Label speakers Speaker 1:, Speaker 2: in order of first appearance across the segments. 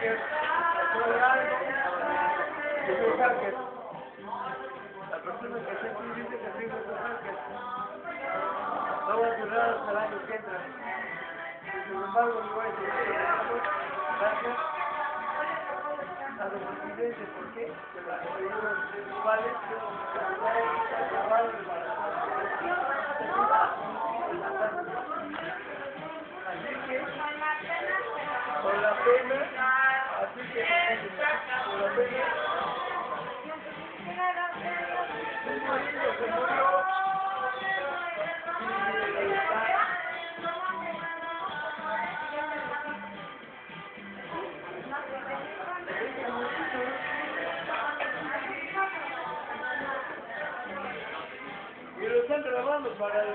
Speaker 1: hacker, soy algo, yo soy hacker. La persona que hace aquí dice que soy un hacker. No voy a durar hasta el año que entra. Sin embargo, yo voy a decir gracias a los presidentes. ¿Por qué? Que los pedidos iguales que los así que, con la pena, así que, con la pena, un marido se murió. Y lo están grabando para el...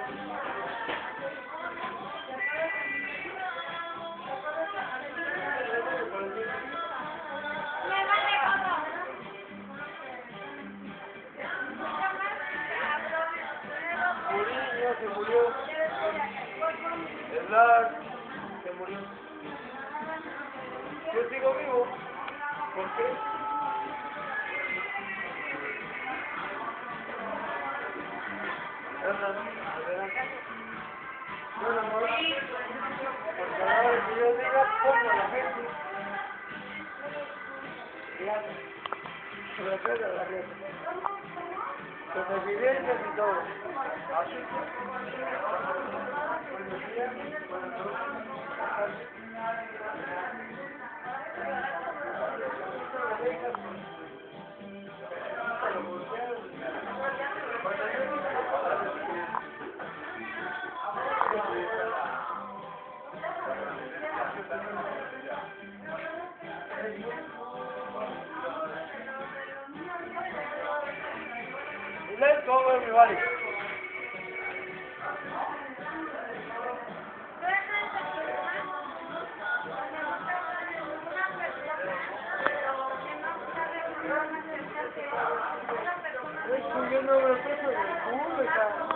Speaker 1: Mourinho se murió. Edgar se murió. Yo sigo vivo. ¿Por qué? Adelante. Yo no, porque a la hora que yo diga, pongo a la gente. Y hago. Se lo pega a la gente. Con evidencias y todo. Así que, buenos días, buenas noches. Let's go, everybody. Yo no me lo toco del culo,